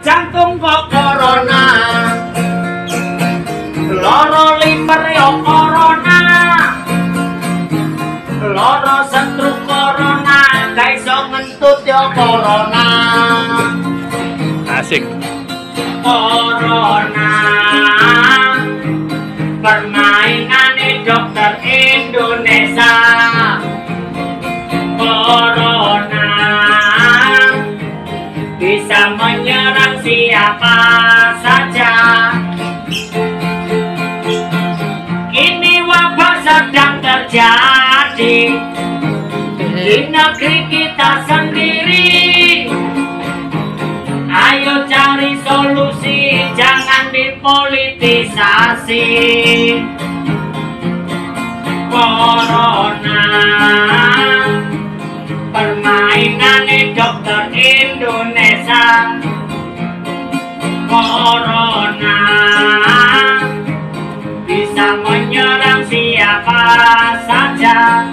jantung kok corona, loro liver yo corona, loro stroke corona, gak iso ngentut yo corona. Asik. Corona, permainane dokter Indonesia. Corona bisa menyerang siapa saja. Ini wabah sedang terjadi di negeri kita sendiri. Ayo cari solusi, jangan dipolitisasi. Corona, permainane dokter Indonesia. Corona bisa menyerang siapa saja.